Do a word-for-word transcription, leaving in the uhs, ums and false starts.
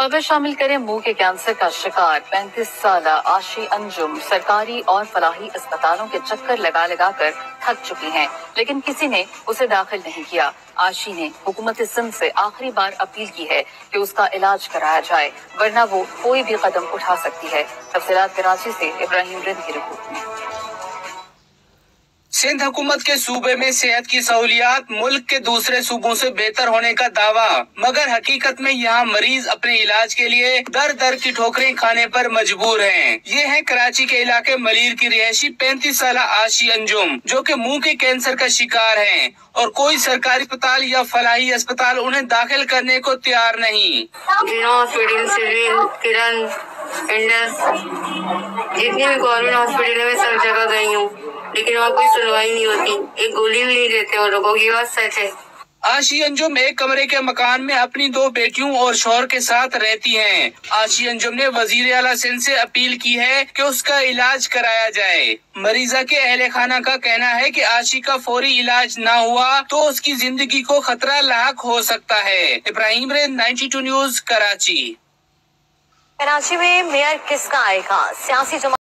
खबर शामिल करें मुंह के कैंसर का शिकार पैंतीस साल आशी अंजुम सरकारी और फलाही अस्पतालों के चक्कर लगा लगा कर थक चुकी हैं, लेकिन किसी ने उसे दाखिल नहीं किया। आशी ने हुकूमत सिंध से आखिरी बार अपील की है कि उसका इलाज कराया जाए, वरना वो कोई भी कदम उठा सकती है। तफसीलात कराची से इब्राहिम रिंद की रिपोर्ट में। सिंध हुकूमत के सूबे में सेहत की सहूलियात मुल्क के दूसरे सूबों से बेहतर होने का दावा, मगर हकीकत में यहाँ मरीज अपने इलाज के लिए दर दर की ठोकरें खाने पर मजबूर हैं। ये है कराची के इलाके मलीर की रिहायशी पैंतीस साल आशी अंजुम, जो कि मुंह के कैंसर का शिकार हैं और कोई सरकारी अस्पताल या फलाही अस्पताल उन्हें दाखिल करने को तैयार नहीं। हॉस्पिटल, सिविल, किरण, इंडस, जितनी भी गवर्नमेंट हॉस्पिटल है मैं सब जगह गई हूँ, लेकिन वहाँ कोई सुनवाई नहीं होती। एक गोली भी नहीं देते वो लोगों की, बात सच है। आशी अंजुम एक कमरे के मकान में अपनी दो बेटियों और शौहर के साथ रहती हैं। आशी अंजुम ने वजीर आला सिंध से अपील की है कि उसका इलाज कराया जाए। मरीजा के अहले खाना का कहना है कि आशी का फौरी इलाज ना हुआ तो उसकी जिंदगी को खतरा लाहक हो सकता है। इब्राहिम रेन ninety two news Karachi. Karachi में मेयर किसका आएगा? सियासी